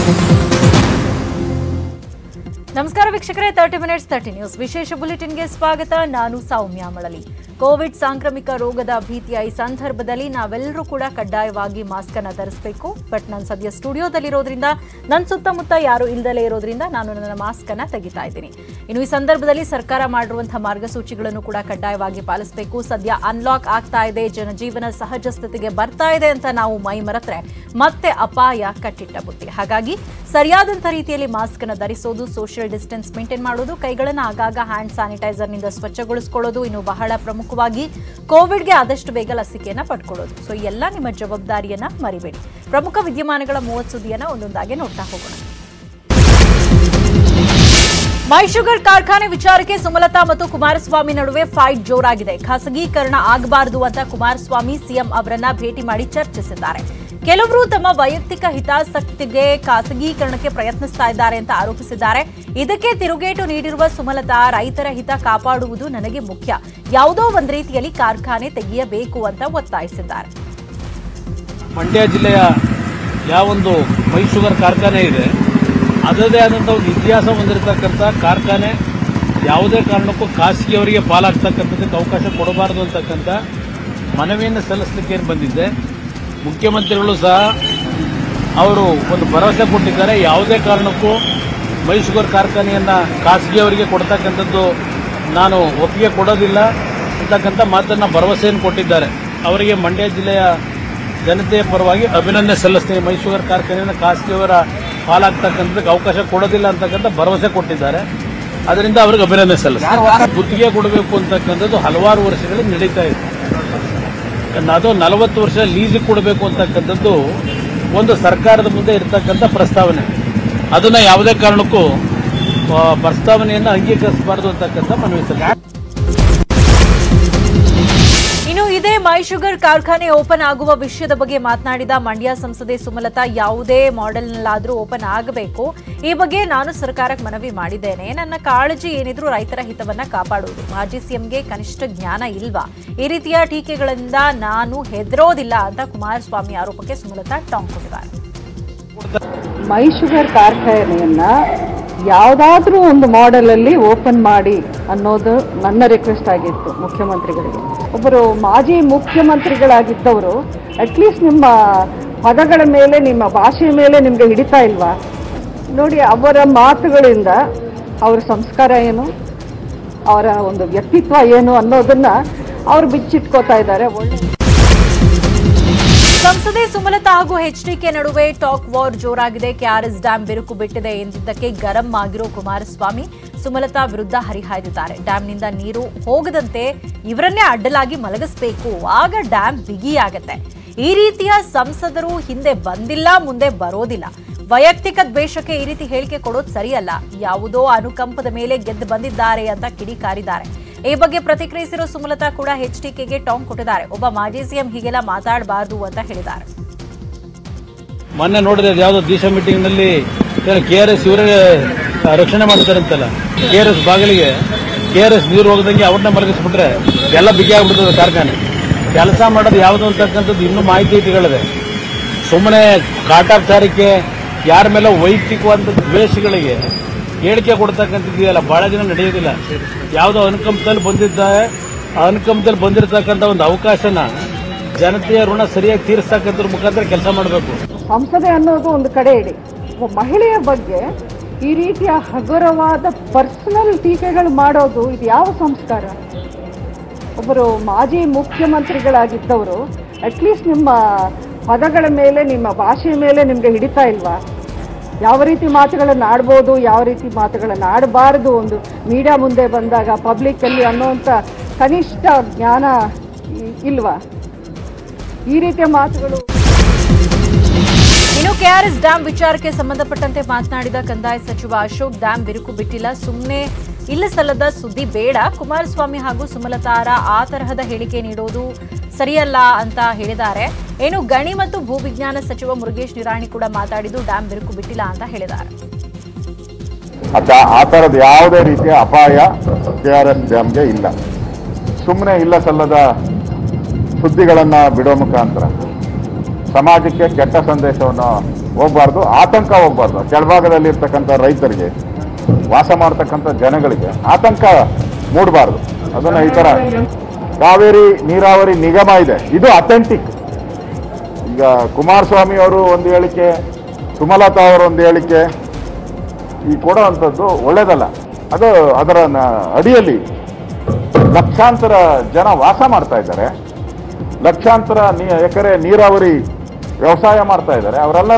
ನಮಸ್ಕಾರ ವೀಕ್ಷಕರೇ, 30 minutes 30 news ವಿಶೇಷ ಬುಲೆಟಿನ್ಗೆ ಸ್ವಾಗತ. ನಾನು ಸೌಮ್ಯ ಮಳಲಿ. ಕೋವಿಡ್ ಸಾಂಕ್ರಾಮಿಕ ರೋಗದ ಭೀತಿಯ ಈ ಸಂದರ್ಭದಲ್ಲಿ ನಾವೆಲ್ಲರೂ ಕೂಡ ಕಡ್ಡಾಯವಾಗಿ ಮಾಸ್ಕ್ ಅನ್ನು ಧರಿಸಬೇಕು. ಬಟ್ ನಾನು ಸದ್ಯ ಸ್ಟುಡಿಯೋದಲ್ಲಿರೋದ್ರಿಂದ ನನ್ನ ಸುತ್ತಮುತ್ತ ಯಾರು ಇಲ್ಲದಲೇ ಇರೋದ್ರಿಂದ ನಾನು ನನ್ನ ಮಾಸ್ಕ್ ಅನ್ನು ತೆಗಿತಾ ಇದ್ದೀನಿ. ಇನ್ನು ಈ ಸಂದರ್ಭದಲ್ಲಿ ಸರ್ಕಾರ ಮಾಡಿರುವಂತಹ ಮಾರ್ಗಸೂಚಿಗಳನ್ನು ಕೂಡ ಕಡ್ಡಾಯವಾಗಿ ಪಾಲಿಸಬೇಕು. ಸದ್ಯ ಅನ್ಲಾಕ್ ಆಗ್ತಾ ಇದೆ, ಜನಜೀವನ ಸಹಜ ಸ್ಥಿತಿಗೆ ಬರ್ತಾ ಇದೆ ಅಂತ ನಾವು ಮೈ ಮರೆತರೆ ಮತ್ತೆ ಅಪಾಯ ಕಟ್ಟಿಟ್ಟ ಬುತ್ತಿ. ಹಾಗಾಗಿ ಸರಿಯಾದಂಥ ರೀತಿಯಲ್ಲಿ ಮಾಸ್ಕ್ ಅನ್ನು ಧರಿಸೋದು, ಸೋಷಿಯಲ್ ಡಿಸ್ಟೆನ್ಸ್ ಮೇಂಟೈನ್ ಮಾಡೋದು, ಕೈಗಳನ್ನು ಆಗಾಗ ಹ್ಯಾಂಡ್ ಸ್ಯಾನಿಟೈಸರ್ನಿಂದ ಸ್ವಚ್ಛಗೊಳಿಸಿಕೊಳ್ಳೋದು, ಇನ್ನು ಬಹಳ ಪ್ರಮುಖವಾಗಿ ಕೋವಿಡ್ಗೆ ಆದಷ್ಟು ಬೇಗ ಲಸಿಕೆಯನ್ನು ಪಡ್ಕೊಳ್ಳೋದು. ಸೊ ಎಲ್ಲ ನಿಮ್ಮ ಜವಾಬ್ದಾರಿಯನ್ನ ಮರಿಬೇಡಿ. ಪ್ರಮುಖ ವಿದ್ಯಮಾನಗಳ 30 ಸುದ್ದಿಯನ್ನ ಒಂದೊಂದಾಗಿ ನೋಡ್ತಾ ಹೋಗೋಣ. MySugar ಕಾರ್ಖಾನೆ ವಿಚಾರಕ್ಕೆ ಸುಮಲತಾ ಮತ್ತು ಕುಮಾರಸ್ವಾಮಿ ನಡುವೆ ಫೈಟ್ ಜೋರಾಗಿದೆ. ಖಾಸಗೀಕರಣ ಆಗಬಾರದು ಅಂತ ಕುಮಾರಸ್ವಾಮಿ ಸಿಎಂ ಅವರನ್ನ ಭೇಟಿ ಮಾಡಿ ಚರ್ಚಿಸಿದ್ದಾರೆ. ಕೆಲವರು ತಮ್ಮ ವೈಯಕ್ತಿಕ ಹಿತಾಸಕ್ತಿಗೆ ಖಾಸಗೀಕರಣಕ್ಕೆ ಪ್ರಯತ್ನಿಸ್ತಾ ಇದ್ದಾರೆ ಅಂತ ಆರೋಪಿಸಿದ್ದಾರೆ. ಇದಕ್ಕೆ ತಿರುಗೇಟು ನೀಡಿರುವ ಸುಮಲತಾ, ರೈತರ ಹಿತ ಕಾಪಾಡುವುದು ನನಗೆ ಮುಖ್ಯ, ಯಾವುದೋ ಒಂದು ರೀತಿಯಲ್ಲಿ ಕಾರ್ಖಾನೆ ತೆಗೆಯಬೇಕು ಅಂತ ಒತ್ತಾಯಿಸಿದ್ದಾರೆ. ಮಂಡ್ಯ ಜಿಲ್ಲೆಯ ಯಾವೊಂದು MySugar ಕಾರ್ಖಾನೆ ಇದೆ, ಅದರದೇ ಆದಂಥ ಒಂದು ಇತಿಹಾಸ ಹೊಂದಿರತಕ್ಕಂಥ ಕಾರ್ಖಾನೆ ಯಾವುದೇ ಕಾರಣಕ್ಕೂ ಖಾಸಗಿಯವರಿಗೆ ಪಾಲಾಗ್ತಕ್ಕಂಥದ್ದಕ್ಕೆ ಅವಕಾಶ ಕೊಡಬಾರದು ಅಂತಕ್ಕಂಥ ಮನವಿಯನ್ನು ಸಲ್ಲಿಸಲಿಕ್ಕೆ ಏನು ಬಂದಿದ್ದೆ. ಮುಖ್ಯಮಂತ್ರಿಗಳು ಸಹ ಅವರು ಒಂದು ಭರವಸೆ ಕೊಟ್ಟಿದ್ದಾರೆ, ಯಾವುದೇ ಕಾರಣಕ್ಕೂ MySugar ಕಾರ್ಖಾನೆಯನ್ನು ಖಾಸಗಿಯವರಿಗೆ ಕೊಡ್ತಕ್ಕಂಥದ್ದು ನಾನು ಒಪ್ಪಿಗೆ ಕೊಡೋದಿಲ್ಲ ಅಂತಕ್ಕಂಥ ಮಾತನ್ನು ಭರವಸೆಯನ್ನು ಕೊಟ್ಟಿದ್ದಾರೆ. ಅವರಿಗೆ ಮಂಡ್ಯ ಜಿಲ್ಲೆಯ ಜನತೆಯ ಪರವಾಗಿ ಅಭಿನಂದನೆ ಸಲ್ಲಿಸ್ತೇನೆ. MySugar ಕಾರ್ಖಾನೆಯನ್ನು ಖಾಸಗಿಯವರ ಪಾಲಾಗ್ತಕ್ಕಂಥದ್ದಕ್ಕೆ ಅವಕಾಶ ಕೊಡೋದಿಲ್ಲ ಅಂತಕ್ಕಂಥ ಭರವಸೆ ಕೊಟ್ಟಿದ್ದಾರೆ. ಅದರಿಂದ ಅವರಿಗೆ ಅಭಿನಂದನೆ ಸಲ್ಲಿಸ್ತಾರೆ. ಗುತ್ತಿಗೆ ಕೊಡಬೇಕು ಅಂತಕ್ಕಂಥದ್ದು ಹಲವಾರು ವರ್ಷಗಳಿಂದ ನಡೀತಾ ಇದೆ. ಅದು 40 ವರ್ಷ ಲೀಸಿಗೆ ಕೊಡಬೇಕು ಅಂತಕ್ಕಂಥದ್ದು ಒಂದು ಸರ್ಕಾರದ ಮುಂದೆ ಇರತಕ್ಕಂಥ ಪ್ರಸ್ತಾವನೆ. ಅದನ್ನು ಯಾವುದೇ ಕಾರಣಕ್ಕೂ ಪ್ರಸ್ತಾವನೆಯನ್ನು ಅಂಗೀಕರಿಸಬಾರದು ಅಂತಕ್ಕಂಥ ಮನವಿ ಸಲ್ಲಿಸಿದೆ. ಇನ್ನು ಇದೇ MySugar ಕಾರ್ಖಾನೆ ಓಪನ್ ಆಗುವ ವಿಷಯದ ಬಗ್ಗೆ ಮಾತನಾಡಿದ ಮಂಡ್ಯ ಸಂಸದೆ ಸುಮಲತಾ, ಯಾವುದೇ ಮಾಡೆಲ್ನಲ್ಲಾದರೂ ಓಪನ್ ಆಗಬೇಕು, ಈ ಬಗ್ಗೆ ನಾನು ಸರ್ಕಾರಕ್ಕೆ ಮನವಿ ಮಾಡಿದ್ದೇನೆ. ನನ್ನ ಕಾಳಜಿ ಏನಿದ್ರು ರೈತರ ಹಿತವನ್ನ ಕಾಪಾಡುವುದು. ಮಾಜಿ ಸಿಎಂಗೆ ಕನಿಷ್ಠ ಜ್ಞಾನ ಇಲ್ವಾ? ಈ ರೀತಿಯ ಟೀಕೆಗಳಿಂದ ನಾನು ಹೆದರೋದಿಲ್ಲ ಅಂತ ಕುಮಾರಸ್ವಾಮಿ ಆರೋಪಕ್ಕೆ ಸುಮಲತಾ ಟಾಂಗ್ ಕೊಟ್ಟಿದ್ದಾರೆ. MySugar ಕಾರ್ಖಾನೆಯನ್ನ ಯಾವುದಾದ್ರೂ ಒಂದು ಮಾಡೆಲ್ ಅಲ್ಲಿ ಓಪನ್ ಮಾಡಿ ಅನ್ನೋದು ನನ್ನ ರಿಕ್ವೆಸ್ಟ್ ಆಗಿತ್ತು ಮುಖ್ಯಮಂತ್ರಿಗಳಿಗೆ. ಒಬ್ಬರು ಮಾಜಿ ಮುಖ್ಯಮಂತ್ರಿಗಳಾಗಿದ್ದವರು ಅಟ್ಲೀಸ್ಟ್ ನಿಮ್ಮ ಪದಗಳ ಮೇಲೆ, ನಿಮ್ಮ ಭಾಷೆಯ ಮೇಲೆ ನಿಮಗೆ ಹಿಡಿತಾ ಇಲ್ವಾ? ನೋಡಿ, ಅವರ ಮಾತುಗಳಿಂದ ಅವರ ಸಂಸ್ಕಾರ ಏನು, ಅವರ ಒಂದು ವ್ಯಕ್ತಿತ್ವ ಏನು ಅನ್ನೋದನ್ನ ಅವರು ಬಿಚ್ಚಿಟ್ಕೋತಾ ಇದ್ದಾರೆ. ಸಂಸದೆ ಸುಮಲತಾ ಹಾಗೂ ಎಚ್ಡಿಕೆ ನಡುವೆ ಟಾಕ್ ವಾರ್ ಜೋರಾಗಿದೆ. KRS ಡ್ಯಾಂ ಬಿರುಕು ಬಿಟ್ಟಿದೆ ಎಂದಿದ್ದಕ್ಕೆ ಗರಂ ಆಗಿರೋ ಕುಮಾರಸ್ವಾಮಿ ಸುಮಲತಾ ವಿರುದ್ಧ ಹರಿಹಾಯ್ದಿದ್ದಾರೆ. ಡ್ಯಾಂನಿಂದ ನೀರು ಹೋಗದಂತೆ ಇವರನ್ನೇ ಅಡ್ಡಲಾಗಿ ಮಲಗಿಸಬೇಕು, ಆಗ ಡ್ಯಾಂ ಬಿಗಿಯಾಗತ್ತೆ. ಈ ರೀತಿಯ ಸಂಸದರು ಹಿಂದೆ ಬಂದಿಲ್ಲ, ಮುಂದೆ ಬರೋದಿಲ್ಲ. ವೈಯಕ್ತಿಕ ದ್ವೇಷಕ್ಕೆ ಈ ರೀತಿ ಹೇಳಿಕೆ ಕೊಡೋದು ಸರಿಯಲ್ಲ. ಯಾವುದೋ ಅನುಕಂಪದ ಮೇಲೆ ಗೆದ್ದು ಬಂದಿದ್ದಾರೆ ಅಂತ ಕಿಡಿಕಾರಿದ್ದಾರೆ. ಈ ಬಗ್ಗೆ ಪ್ರತಿಕ್ರಿಯಿಸಿರೋ ಸುಮಲತಾ ಕೂಡ ಎಚ್ಡಿಕೆಗೆ ಟಾಂಗ್ ಕೊಟ್ಟಿದ್ದಾರೆ. ಒಬ್ಬ ಮಾಜಿ ಸಿಎಂ ಹೀಗೆಲ್ಲ ಮಾತಾಡಬಾರದು ಅಂತ ಹೇಳಿದ್ದಾರೆ. ಮೊನ್ನೆ ನೋಡಿದ್ರೆ ಯಾವುದೋ ದಿಶಾ ಮೀಟಿಂಗ್ ನಲ್ಲಿ KRS ಇವರೇ ರಕ್ಷಣೆ ಮಾಡ್ತಾರಂತಲ್ಲ, KRS ಬಾಗಿಲಿಗೆ KRS ನೀರು ಹೋಗದಂಗೆ ಅವ್ರನ್ನ ಮಲಗಿಸ್ಬಿಟ್ರೆ ಎಲ್ಲ ಬಿಗಿ ಆಗ್ಬಿಡ್ತದೆ ಕಾರ್ಖಾನೆ. ಕೆಲಸ ಮಾಡೋದು ಯಾವುದು ಅಂತಕ್ಕಂಥದ್ದು ಇನ್ನೂ ಮಾಹಿತಿ ಇಟ್ಕೊಳ್ಳದೆ ಸುಮ್ಮನೆ ಕಾಟಾಚಾರಕ್ಕೆ ಯಾರ ಮೇಲೆ ವೈಯಕ್ತಿಕವಾದ ದ್ವೇಷಗಳಿಗೆ ಹೇಳಿಕೆ ಕೊಡ್ತಕ್ಕಂಥದ್ದಿದೆಯಲ್ಲ, ಬಹಳ ದಿನ ನಡೆಯೋದಿಲ್ಲ. ಯಾವುದೋ ಅನುಕಂಪದಲ್ಲಿ ಬಂದಿರತಕ್ಕಂಥ ಒಂದು ಅವಕಾಶನ ಜನತೆಯ ಋಣ ಸರಿಯಾಗಿ ತೀರಿಸ್ತಕ್ಕಂಥ ಮುಖಾಂತರ ಕೆಲಸ ಮಾಡಬೇಕು. ಸಂಸದೆ ಅನ್ನೋದು ಒಂದು ಕಡೆ ಇಡಿ, ಮಹಿಳೆಯ ಬಗ್ಗೆ ಈ ರೀತಿಯ ಹಗುರವಾದ ಪರ್ಸನಲ್ ಟೀಕೆಗಳು ಮಾಡೋದು ಇದು ಯಾವ ಸಂಸ್ಕಾರ? ಒಬ್ಬರು ಮಾಜಿ ಮುಖ್ಯಮಂತ್ರಿಗಳಾಗಿದ್ದವರು ಅಟ್ಲೀಸ್ಟ್ ನಿಮ್ಮ ಪದಗಳ ಮೇಲೆ, ನಿಮ್ಮ ಭಾಷೆಯ ಮೇಲೆ ನಿಮಗೆ ಹಿಡಿತಾ ಇಲ್ವಾ? ಯಾವ ರೀತಿ ಮಾತುಗಳನ್ನು ಆಡ್ಬೋದು, ಯಾವ ರೀತಿ ಮಾತುಗಳನ್ನು ಆಡಬಾರದು ಒಂದು ಮೀಡಿಯಾ ಮುಂದೆ ಬಂದಾಗ, ಪಬ್ಲಿಕ್ಕಲ್ಲಿ ಅನ್ನೋಂಥ ಕನಿಷ್ಠ ಜ್ಞಾನ ಇಲ್ವಾ? ಈ ರೀತಿಯ ಮಾತುಗಳು. ಇನ್ನು KRS ಡ್ಯಾಂ ವಿಚಾರಕ್ಕೆ ಸಂಬಂಧಪಟ್ಟಂತೆ ಮಾತನಾಡಿದ ಕಂದಾಯ ಸಚಿವ ಅಶೋಕ್, ಡ್ಯಾಂ ಬಿರುಕು ಬಿಟ್ಟಿಲ್ಲ, ಸುಮ್ಮನೆ ಇಲ್ಲ ಸಲ್ಲದ ಸುದ್ದಿ ಬೇಡ. ಕುಮಾರಸ್ವಾಮಿ ಹಾಗೂ ಸುಮಲತಾರ ಆ ತರಹದ ಹೇಳಿಕೆ ನೀಡೋದು ಸರಿಯಲ್ಲ ಅಂತ ಹೇಳಿದ್ದಾರೆ. ಏನು ಗಣಿ ಮತ್ತು ಭೂವಿಜ್ಞಾನ ಸಚಿವ ಮುರುಗೇಶ್ ನಿರಾಣಿ ಕೂಡ ಮಾತಾಡಿದ್ದು ಡ್ಯಾಂ ಬಿರುಕು ಬಿಟ್ಟಿಲ್ಲ ಅಂತ ಹೇಳಿದ್ದಾರೆ. ಆ ತರದ ಯಾವುದೇ ರೀತಿಯ ಅಪಾಯ KRS ಡ್ಯಾಮ್ಗೆ ಇಲ್ಲ. ಸುಮ್ಮನೆ ಇಲ್ಲ ಸಲ್ಲದ ಸುದ್ದಿಗಳನ್ನು ಬಿಡೋ ಮುಖಾಂತರ ಸಮಾಜಕ್ಕೆ ಕೆಟ್ಟ ಸಂದೇಶವನ್ನು ಹೋಗ್ಬಾರ್ದು, ಆತಂಕ ಹೋಗ್ಬಾರ್ದು. ಕೆಳಭಾಗದಲ್ಲಿ ಇರ್ತಕ್ಕಂಥ ರೈತರಿಗೆ, ವಾಸ ಮಾಡ್ತಕ್ಕಂಥ ಜನಗಳಿಗೆ ಆತಂಕ ಮೂಡಬಾರ್ದು. ಅದನ್ನು ಈ ಥರ ಕಾವೇರಿ ನೀರಾವರಿ ನಿಗಮ ಇದೆ, ಇದು ಅಥೆಂಟಿಕ್. ಈಗ ಕುಮಾರಸ್ವಾಮಿ ಅವರು ಒಂದು ಹೇಳಿಕೆ, ಸುಮಲತಾ ಅವರು ಒಂದು ಹೇಳಿಕೆ ಈ ಕೊಡೋವಂಥದ್ದು ಒಳ್ಳೇದಲ್ಲ. ಅದು ಅದರ ಅಡಿಯಲ್ಲಿ ಲಕ್ಷಾಂತರ ಜನ ವಾಸ ಮಾಡ್ತಾ ಇದ್ದಾರೆ, ಲಕ್ಷಾಂತರ ಎಕರೆ ನೀರಾವರಿ ವ್ಯವಸಾಯ ಮಾಡ್ತಾ ಇದ್ದಾರೆ. ಅವರೆಲ್ಲರ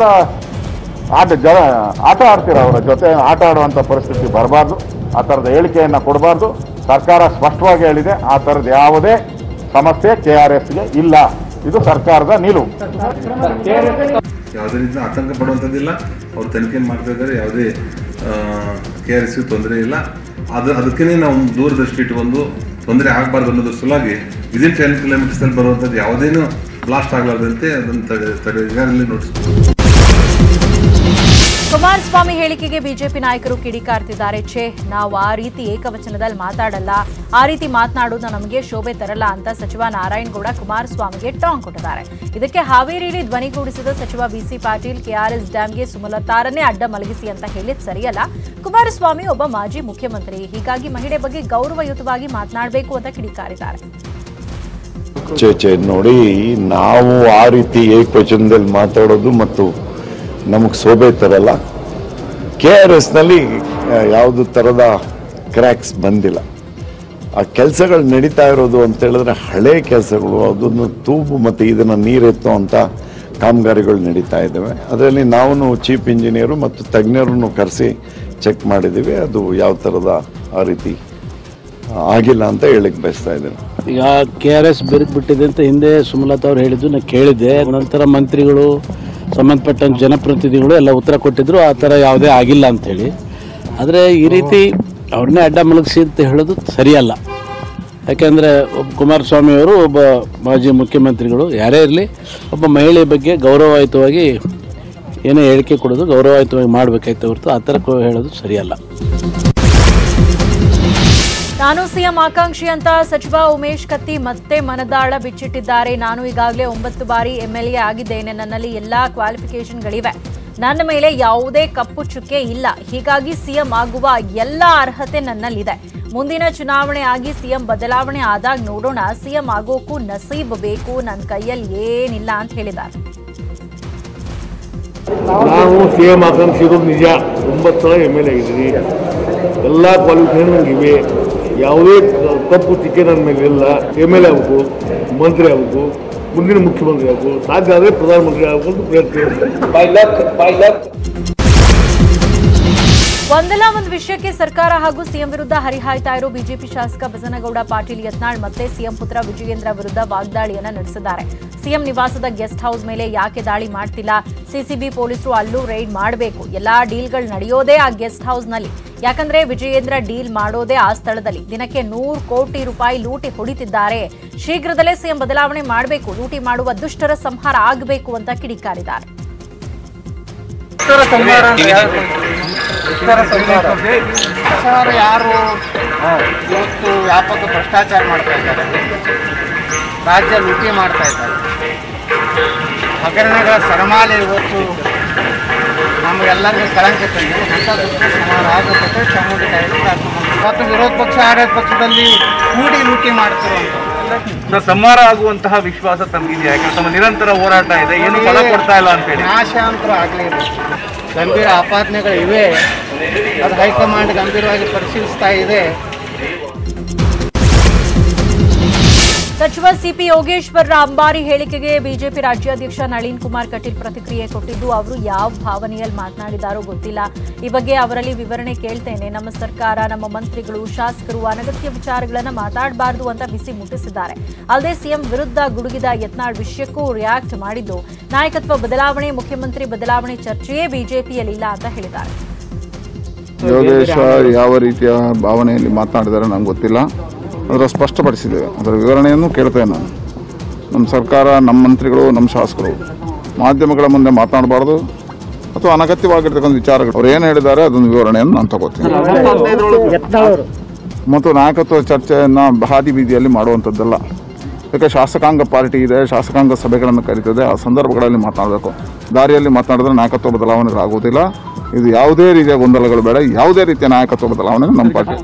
ಆಟ ಆಡ್ತೀರ, ಅವರ ಜೊತೆ ಆಟ ಆಡುವಂಥ ಪರಿಸ್ಥಿತಿ ಬರಬಾರ್ದು. ಆ ಥರದ ಹೇಳಿಕೆಯನ್ನು ಕೊಡಬಾರ್ದು. ಸರ್ಕಾರ ಸ್ಪಷ್ಟವಾಗಿ ಹೇಳಿದೆ, ಆ ಥರದ ಯಾವುದೇ ಸಮಸ್ಯೆ KRSಗೆ ಇಲ್ಲ. ಇದು ಸರ್ಕಾರದ ನಿಲುವು. ಯಾವುದೇ ರೀತಿ ಆತಂಕ ಪಡುವಂಥದ್ದಿಲ್ಲ. ಅವ್ರು ತನಿಖೆ ಮಾಡ್ತಾ ಇದ್ದಾರೆ, ಯಾವುದೇ KRSಗೆ ತೊಂದರೆ ಇಲ್ಲ. ಅದಕ್ಕೇ ನಾವು ದೂರದೃಷ್ಟಿ ಇಟ್ಟುಕೊಂಡು ತೊಂದರೆ ಆಗಬಾರ್ದು ಅನ್ನೋದ್ರ ಸಲುವಾಗಿ ವಿದಿನ್ 10 ಕಿಲೋಮೀಟರ್ಸಲ್ಲಿ ಬರುವಂಥದ್ದು ಯಾವುದೇನು ಬ್ಲಾಸ್ಟ್ ಆಗಲಾರ್ದಂತೆ ಅದನ್ನು ಈಗಾಗಲೇ ನೋಟಿಸ್ತೀವಿ. ಕುಮಾರಸ್ವಾಮಿ ಹೇಳಿಕೆಗೆ ಬಿಜೆಪಿ ನಾಯಕರು ಕಿಡಿಕಾರ್ತಿದ್ದಾರೆ. ನಾವು ಆ ರೀತಿ ಏಕವಚನದಲ್ಲಿ ಮಾತಾಡಲ್ಲ, ಆ ರೀತಿ ಮಾತನಾಡೋದು ನಮಗೆ ಶೋಭೆ ತರಲ್ಲ ಅಂತ ಸಚಿವ ನಾರಾಯಣಗೌಡ ಕುಮಾರಸ್ವಾಮಿಗೆ ಟಾಂಗ್ ಕೊಟ್ಟಿದ್ದಾರೆ. ಇದಕ್ಕೆ ಹಾವೇರಿಯಲ್ಲಿ ಧ್ವನಿಗೂಡಿಸಿದ ಸಚಿವ ಬಿಸಿ ಪಾಟೀಲ್ KRS ಡ್ಯಾಂಗೆ ಸುಮಲತಾರನ್ನೇ ಅಡ್ಡ ಮಲಗಿಸಿ ಅಂತ ಹೇಳಿದ್ ಸರಿಯಲ್ಲ. ಕುಮಾರಸ್ವಾಮಿ ಒಬ್ಬ ಮಾಜಿ ಮುಖ್ಯಮಂತ್ರಿ, ಹೀಗಾಗಿ ಮಹಿಳೆ ಬಗ್ಗೆ ಗೌರವಯುತವಾಗಿ ಮಾತನಾಡಬೇಕು ಅಂತ ಕಿಡಿಕಾರಿದ್ದಾರೆ. ನೋಡಿ, ನಾವು ಆ ರೀತಿ ಏಕವಚನದಲ್ಲಿ ಮಾತಾಡೋದು ಮತ್ತು ನಮಗೆ ಶೋಭೆ ತರಲ್ಲ. KRSನಲ್ಲಿ ಯಾವುದು ಥರದ ಕ್ರ್ಯಾಕ್ಸ್ ಬಂದಿಲ್ಲ. ಆ ಕೆಲಸಗಳು ನಡೀತಾ ಇರೋದು ಅಂತ ಹೇಳಿದ್ರೆ ಹಳೆ ಕೆಲಸಗಳು, ಅದನ್ನು ತೂಬು ಮತ್ತು ಇದನ್ನು ನೀರೆತ್ತೋ ಅಂತ ಕಾಮಗಾರಿಗಳು ನಡೀತಾ ಇದ್ದಾವೆ. ಅದರಲ್ಲಿ ನಾವು ಚೀಫ್ ಇಂಜಿನಿಯರು ಮತ್ತು ತಜ್ಞರನ್ನು ಕರೆಸಿ ಚೆಕ್ ಮಾಡಿದ್ದೀವಿ. ಅದು ಯಾವ ಥರದ ಆ ರೀತಿ ಆಗಿಲ್ಲ ಅಂತ ಹೇಳಿಕ್ ಬಯಸ್ತಾ ಇದ್ದೇನೆ. ಈಗ KRS ಬಿಟ್ಟಿದೆ ಅಂತ ಹಿಂದೆ ಸುಮಲತಾ ಅವ್ರು ಹೇಳಿದ್ದು ನಾನು ಕೇಳಿದ್ದೆ. ನಂತರ ಮಂತ್ರಿಗಳು, ಸಂಬಂಧಪಟ್ಟ ಜನಪ್ರತಿನಿಧಿಗಳು ಎಲ್ಲ ಉತ್ತರ ಕೊಟ್ಟಿದ್ರು, ಆ ಥರ ಯಾವುದೇ ಆಗಿಲ್ಲ ಅಂಥೇಳಿ. ಆದರೆ ಈ ರೀತಿ ಅವ್ರನ್ನೇ ಅಡ್ಡ ಮಲಗಿಸಿ ಅಂತ ಹೇಳೋದು ಸರಿಯಲ್ಲ. ಯಾಕೆಂದರೆ ಒಬ್ಬ ಕುಮಾರಸ್ವಾಮಿ ಅವರು ಒಬ್ಬ ಮಾಜಿ ಮುಖ್ಯಮಂತ್ರಿಗಳು, ಯಾರೇ ಇರಲಿ ಒಬ್ಬ ಮಹಿಳೆ ಬಗ್ಗೆ ಗೌರವಯುತವಾಗಿ ಏನೇ ಹೇಳಿಕೆ ಕೊಡೋದು ಗೌರವಯುತವಾಗಿ ಮಾಡಬೇಕಾಯ್ತು ಹೊರತು ಆ ಥರ ಹೇಳೋದು ಸರಿಯಲ್ಲ. ನಾನು ಸಿಎಂ ಆಕಾಂಕ್ಷಿ ಅಂತ ಸಚಿವ ಉಮೇಶ್ ಕತ್ತಿ ಮತ್ತೆ ಮನದಾಳ ಬಿಚ್ಚಿಟ್ಟಿದ್ದಾರೆ. ನಾನು ಈಗಾಗಲೇ 9 ಬಾರಿ MLA ಆಗಿದ್ದೇನೆ. ನನ್ನಲ್ಲಿ ಎಲ್ಲಾ ಕ್ವಾಲಿಫಿಕೇಷನ್ಗಳಿವೆ. ನನ್ನ ಮೇಲೆ ಯಾವುದೇ ಕಪ್ಪು ಚುಕ್ಕೆ ಇಲ್ಲ. ಹೀಗಾಗಿ ಸಿಎಂ ಆಗುವ ಎಲ್ಲ ಅರ್ಹತೆ ನನ್ನಲ್ಲಿದೆ. ಮುಂದಿನ ಚುನಾವಣೆ ಆಗಿ ಸಿಎಂ ಬದಲಾವಣೆ ಆದಾಗ ನೋಡೋಣ. ಸಿಎಂ ಆಗೋಕ್ಕೂ ನಸೀಬ್ ಬೇಕು, ನನ್ನ ಕೈಯಲ್ಲಿ ಏನಿಲ್ಲ ಅಂತ ಹೇಳಿದ್ದಾರೆ. ನಾನು ಸಿಎಂ ಆಕಾಂಕ್ಷಿ ಇರೋದು ನಿಜ. 9 ಸಲ MLA ಆಗಿದ್ದೀನಿ. ಎಲ್ಲ ಕ್ವಾಲಿಫಿಕೇಷನ್ ನನಗಿವೆ. ಯಾವುದೇ ತಪ್ಪು ಚಿಕ್ಕೆ ನನ್ನ ಮೇಲೆ ಇಲ್ಲ. MLA ಆಗಬೇಕು, ಮಂತ್ರಿ ಆಗಬೇಕು, ಮುಂದಿನ ಮುಖ್ಯಮಂತ್ರಿ ಆಗಬೇಕು, ಸಾಧ್ಯ ಆದರೆ ಪ್ರಧಾನಮಂತ್ರಿ ಆಗಬೇಕು ಪ್ರಯತ್ನ. ಒಂದಲ್ಲ ಒಂದು ವಿಷಯಕ್ಕೆ ಸರ್ಕಾರ ಹಾಗೂ ಸಿಎಂ ವಿರುದ್ಧ ಹರಿಹಾಯ್ತಾ ಇರೋ ಬಿಜೆಪಿ ಶಾಸಕ ಬಸನಗೌಡ ಪಾಟೀಲ್ ಯತ್ನಾಳ್ ಮತ್ತೆ ಸಿಎಂ ಪುತ್ರ ವಿಜಯೇಂದ್ರ ವಿರುದ್ಧ ವಾಗ್ದಾಳಿಯನ್ನ ನಡೆಸಿದ್ದಾರೆ. ಸಿಎಂ ನಿವಾಸದ ಗೆಸ್ಟ್ ಹೌಸ್ ಮೇಲೆ ಯಾಕೆ ದಾಳಿ ಮಾಡ್ತಿಲ್ಲ? ಸಿಸಿಬಿ ಪೊಲೀಸರು ಅಲ್ಲೂ ರೈಡ್ ಮಾಡಬೇಕು. ಎಲ್ಲಾ ಡೀಲ್ಗಳು ನಡೆಯೋದೇ ಆ ಗೆಸ್ಟ್ ಹೌಸ್ನಲ್ಲಿ. ಯಾಕಂದ್ರೆ ವಿಜಯೇಂದ್ರ ಡೀಲ್ ಮಾಡೋದೇ ಆ ಸ್ಥಳದಲ್ಲಿ. ದಿನಕ್ಕೆ 100 ಕೋಟಿ ರೂಪಾಯಿ ಲೂಟಿ ಹೊಡಿತಿದ್ದಾರೆ. ಶೀಘ್ರದಲ್ಲೇ ಸಿಎಂ ಬದಲಾವಣೆ ಮಾಡಬೇಕು. ಲೂಟಿ ಮಾಡುವ ದುಷ್ಟರ ಸಂಹಾರ ಆಗಬೇಕು ಅಂತ ಕಿಡಿಕಾರಿದ್ದಾರೆ. ಯಾರು ಇವತ್ತು ವ್ಯಾಪಕ ಭ್ರಷ್ಟಾಚಾರ ಮಾಡ್ತಾ ಇದ್ದಾರೆ, ರಾಜ್ಯ ಲೂಟಿ ಮಾಡ್ತಾ ಇದ್ದಾರೆ, ಹಗರಣಗಳ ಸರಮಾಲೆ ಇವತ್ತು ನಮಗೆಲ್ಲರಿಗೂ ಕಳಂಕ ತಂದು ಹೊಸ ದುಷ್ಟ ಸಮಾನ ಆಗುತ್ತೆ. ಚಾಮುಂಡಿ ಇವತ್ತು ವಿರೋಧ ಪಕ್ಷ ಆಡಳಿತ ಪಕ್ಷದಲ್ಲಿ ಕೂಡಿ ಲೂಟಿ ಮಾಡ್ತಿರುವಂಥ ಸಂಹಾರ ಆಗುವಂತಹ ವಿಶ್ವಾಸ ತಮಗಿದೆಯಾ? ಯಾಕಂದ್ರೆ ತಮ್ಮ ನಿರಂತರ ಹೋರಾಟ ಇದೆ, ಏನು ಫಲ ಕೊಡ್ತಾ ಇಲ್ಲ ಅಂತ ಹೇಳಿ. ನಾಶಾಂತರ ಆಗಲಿಲ್ಲ. ಗಂಭೀರ ಆಪಾದನೆಗಳಿವೆ. ಅದು ಹೈಕಮಾಂಡ್ ಗಂಭೀರವಾಗಿ ಪರಿಶೀಲಿಸ್ತಾ ಇದೆ. ಸಚಿವ ಸಿಪಿ ಯೋಗೇಶ್ವರರ ಅಂಬಾರಿ ಹೇಳಿಕೆಗೆ ಬಿಜೆಪಿ ರಾಜ್ಯಾಧ್ಯಕ್ಷ ನಳಿನ್ ಕುಮಾರ್ ಕಟೀಲ್ ಪ್ರತಿಕ್ರಿಯೆ ಕೊಟ್ಟಿದ್ದು, ಅವರು ಯಾವ ಭಾವನೆಯಲ್ಲಿ ಮಾತನಾಡಿದಾರೋ ಗೊತ್ತಿಲ್ಲ. ಈ ಬಗ್ಗೆ ಅವರಲ್ಲಿ ವಿವರಣೆ ಕೇಳ್ತೇನೆ. ನಮ್ಮ ಸರ್ಕಾರ, ನಮ್ಮ ಮಂತ್ರಿಗಳು, ಶಾಸಕರು ಅನಗತ್ಯ ವಿಚಾರಗಳನ್ನ ಮಾತಾಡಬಾರದು ಅಂತ ಬಿಸಿ ಮುಟ್ಟಿಸಿದ್ದಾರೆ. ಅಲ್ಲದೆ ಸಿಎಂ ವಿರುದ್ಧ ಗುಡುಗಿದ ಯತ್ನಾಳ್ ವಿಷಯಕ್ಕೂ ರಿಯಾಕ್ಟ್ ಮಾಡಿದ್ದು, ನಾಯಕತ್ವ ಬದಲಾವಣೆ, ಮುಖ್ಯಮಂತ್ರಿ ಬದಲಾವಣೆ ಚರ್ಚೆಯೇ ಬಿಜೆಪಿಯಲ್ಲಿಲ್ಲ ಅಂತ ಹೇಳಿದ್ದಾರೆ. ಯೋಗೇಶ್ವರ್ ಯಾವ ರೀತಿಯ ಭಾವನೆಯಲ್ಲಿ ಮಾತನಾಡಿದ್ದಾರೆ ನಂಗೆ ಗೊತ್ತಿಲ್ಲ. ಅದರ ಸ್ಪಷ್ಟಪಡಿಸಿದ್ದೇವೆ. ಅದರ ವಿವರಣೆಯನ್ನು ಕೇಳ್ತೇನೆ ನಾನು. ನಮ್ಮ ಸರ್ಕಾರ, ನಮ್ಮ ಮಂತ್ರಿಗಳು, ನಮ್ಮ ಶಾಸಕರು ಮಾಧ್ಯಮಗಳ ಮುಂದೆ ಮಾತನಾಡಬಾರ್ದು ಅಥವಾ ಅನಗತ್ಯವಾಗಿರ್ತಕ್ಕಂಥ ವಿಚಾರಗಳು ಅವ್ರು ಏನು ಹೇಳಿದ್ದಾರೆ ಅದೊಂದು ವಿವರಣೆಯನ್ನು ನಾನು ತಗೋತೀನಿ. ಮತ್ತು ನಾಯಕತ್ವ ಚರ್ಚೆಯನ್ನು ಹಾದಿ ಬೀದಿಯಲ್ಲಿ ಮಾಡುವಂಥದ್ದಲ್ಲ. ಯಾಕೆ ಶಾಸಕಾಂಗ ಪಾರ್ಟಿ ಇದೆ, ಶಾಸಕಾಂಗ ಸಭೆಗಳನ್ನು ಕರೀತದೆ, ಆ ಸಂದರ್ಭಗಳಲ್ಲಿ ಮಾತನಾಡಬೇಕು. ದಾರಿಯಲ್ಲಿ ಮಾತನಾಡಿದ್ರೆ ನಾಯಕತ್ವ ಬದಲಾವಣೆಗಳಾಗುವುದಿಲ್ಲ. ಇದು ಯಾವುದೇ ರೀತಿಯ ಗೊಂದಲಗಳು ಬೇಡ, ಯಾವುದೇ ರೀತಿಯ ನಾಯಕತ್ವ ಬದಲಾವಣೆ ನಮ್ಮ ಪಾರ್ಟಿ.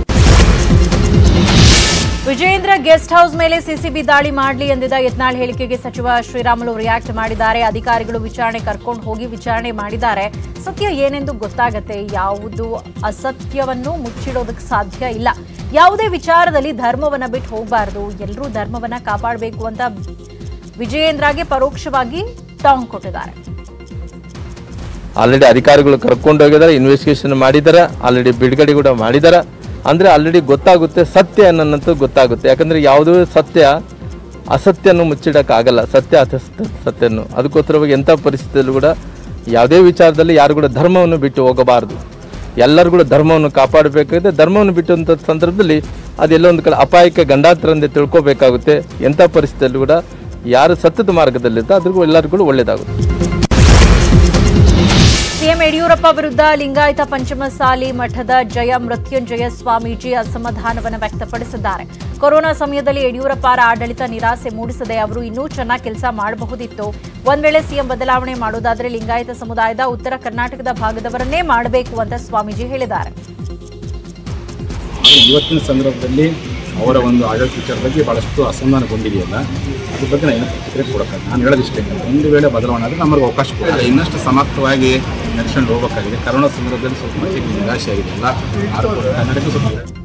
ವಿಜಯೇಂದ್ರ ಗೆಸ್ಟ್ ಹೌಸ್ ಮೇಲೆ ಸಿಸಿಬಿ ದಾಳಿ ಮಾಡಲಿ ಎಂದಿದ್ದ ಯತ್ನಾಳ್ ಹೇಳಿಕೆಗೆ ಸಚಿವ ಶ್ರೀರಾಮುಲು ರಿಯಾಕ್ಟ್ ಮಾಡಿದ್ದಾರೆ. ಅಧಿಕಾರಿಗಳು ವಿಚಾರಣೆ ಕರ್ಕೊಂಡು ಹೋಗಿ ವಿಚಾರಣೆ ಮಾಡಿದ್ದಾರೆ. ಸತ್ಯ ಏನೆಂದು ಗೊತ್ತಾಗತ್ತೆ. ಯಾವುದು ಅಸತ್ಯವನ್ನು ಮುಚ್ಚಿಡೋದಕ್ಕೆ ಸಾಧ್ಯ ಇಲ್ಲ. ಯಾವುದೇ ವಿಚಾರದಲ್ಲಿ ಧರ್ಮವನ್ನ ಬಿಟ್ಟು ಹೋಗಬಾರದು, ಎಲ್ಲರೂ ಧರ್ಮವನ್ನ ಕಾಪಾಡಬೇಕು ಅಂತ ವಿಜಯೇಂದ್ರಗೆ ಪರೋಕ್ಷವಾಗಿ ಟಾಂಗ್ ಕೊಟ್ಟಿದ್ದಾರೆ. ಆಲ್ರೆಡಿ ಅಧಿಕಾರಿಗಳು ಕರ್ಕೊಂಡು ಹೋಗಿದ್ದಾರೆ, ಇನ್ವೆಸ್ಟಿಗೇಷನ್ ಮಾಡಿದ್ದಾರೆ, ಆಲ್ರೆಡಿ ಬಿಡುಗಡೆ ಕೂಡ ಮಾಡಿದ್ದಾರೆ. ಅಂದರೆ ಆಲ್ರೆಡಿ ಗೊತ್ತಾಗುತ್ತೆ, ಸತ್ಯ ಅನ್ನೋಂಥದ್ದು ಗೊತ್ತಾಗುತ್ತೆ. ಯಾಕಂದರೆ ಯಾವುದೇ ಸತ್ಯ ಅಸತ್ಯವನ್ನು ಮುಚ್ಚಿಡೋಕ್ಕಾಗಲ್ಲ, ಸತ್ಯ ಸತ್ಯವನ್ನು. ಅದಕ್ಕೋಸ್ಕರವಾಗಿ ಎಂಥ ಪರಿಸ್ಥಿತಿಯಲ್ಲೂ ಕೂಡ ಯಾವುದೇ ವಿಚಾರದಲ್ಲಿ ಯಾರು ಕೂಡ ಧರ್ಮವನ್ನು ಬಿಟ್ಟು ಹೋಗಬಾರ್ದು. ಎಲ್ಲರೂ ಕೂಡ ಧರ್ಮವನ್ನು ಕಾಪಾಡಬೇಕಾಗುತ್ತೆ. ಧರ್ಮವನ್ನು ಬಿಟ್ಟಂಥ ಸಂದರ್ಭದಲ್ಲಿ ಅದೆಲ್ಲ ಒಂದು ಕಡೆ ಅಪಾಯಕ್ಕೆ ಗಂಡಾಂತರ ಅಂತ ತಿಳ್ಕೊಬೇಕಾಗುತ್ತೆ. ಎಂಥ ಪರಿಸ್ಥಿತಿಯಲ್ಲೂ ಕೂಡ ಯಾರು ಸತ್ಯದ ಮಾರ್ಗದಲ್ಲಿರ್ತಾರೆ ಅದ್ರಿಗೂ ಎಲ್ಲರಿಗೂ ಕೂಡ ಒಳ್ಳೆಯದಾಗುತ್ತೆ. ಸಿಎಂ ಯಡಿಯೂರಪ್ಪ ವಿರುದ್ಧ ಲಿಂಗಾಯತ ಪಂಚಮಸಾಲಿ ಮಠದ ಜಯ ಮೃತ್ಯುಂಜಯ ಸ್ವಾಮೀಜಿ ಅಸಮಾಧಾನವನ್ನು ವ್ಯಕ್ತಪಡಿಸಿದ್ದಾರೆ. ಕೊರೋನಾ ಸಮಯದಲ್ಲಿ ಯಡಿಯೂರಪ್ಪರ ಆಡಳಿತ ನಿರಾಸೆ ಮೂಡಿಸದೆ ಅವರು ಇನ್ನೂ ಚೆನ್ನಾಗಿ ಕೆಲಸ ಮಾಡಬಹುದಿತ್ತು. ಒಂದ್ ವೇಳೆ ಸಿಎಂ ಬದಲಾವಣೆ ಮಾಡೋದಾದ್ರೆ ಲಿಂಗಾಯತ ಸಮುದಾಯದ ಉತ್ತರ ಕರ್ನಾಟಕದ ಭಾಗದವರನ್ನೇ ಮಾಡಬೇಕು ಅಂತ ಸ್ವಾಮೀಜಿ ಹೇಳಿದ್ದಾರೆ. ಇವತ್ತಿನ ಸಂದರ್ಭದಲ್ಲಿ ಅವರ ಒಂದು ಆಡಳಿತ ವಿಚಾರ ಬಗ್ಗೆ ಬಹಳಷ್ಟು ಅಸಮಾಧಾನಗೊಂಡಿದೆಯಲ್ಲ, ಅದ್ರ ಬಗ್ಗೆ ನಾನು ಪ್ರತಿಕ್ರಿಯೆ ಕೊಡೋಕ್ಕಾಗ. ನಾನು ಹೇಳೋದಿಷ್ಟೇ, ಒಂದು ವೇಳೆ ಬದಲಾವಣೆ ಆದರೆ ನಮಗೆ ಅವಕಾಶ ಕೊಡಲ್ಲ. ಇನ್ನಷ್ಟು ಸಮರ್ಥವಾಗಿ ನಡೆಸ್ಕೊಂಡು ಹೋಗಬೇಕಾಗಿದೆ. ಕರೋನಾ ಸಂದರ್ಭದಲ್ಲಿ ಸ್ವಲ್ಪ ಮಟ್ಟಿಗೆ ನಿರಾಶೆ ಆಗಿದೆ. ಎಲ್ಲ ಕರ್ನಾಟಕ ಸ್ವಲ್ಪ